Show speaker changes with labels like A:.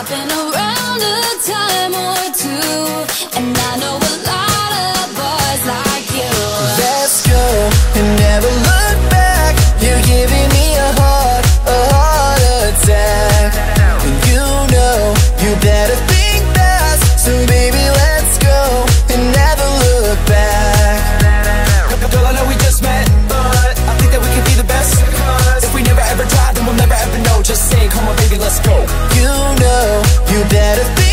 A: I've been around a time or two, and I know a lot of boys like you.
B: Let's go and never look back. You're giving me a heart attack. And you know you better think fast. So baby, let's go and never look back.
C: Girl, I know we just met, but I think that we could be the best. If we never ever try, then we'll never ever know. Just say, come on baby, let's go.
B: You know you better think